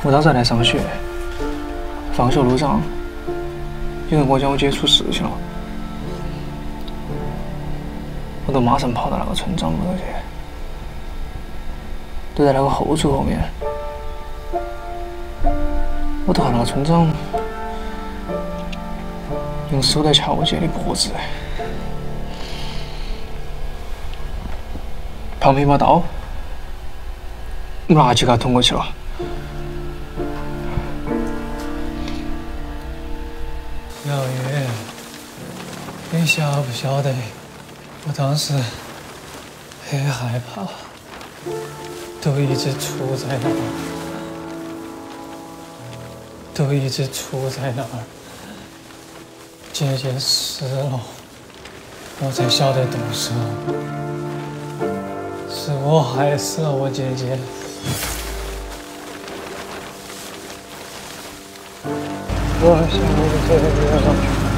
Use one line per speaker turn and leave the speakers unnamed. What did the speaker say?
我当时还在上学，放学路上有人跟我讲我姐出事情了，我就马上跑到那个村长屋头去，就在那个后厨后面，我就看那个村长用手在掐我姐的脖子，旁边一把刀，我拿起给他捅过去了。
小雨，你晓不晓得？我当时很害怕，都一直杵在那儿，姐姐死了，我才晓得动手，是我害死了我姐姐。我晓得了。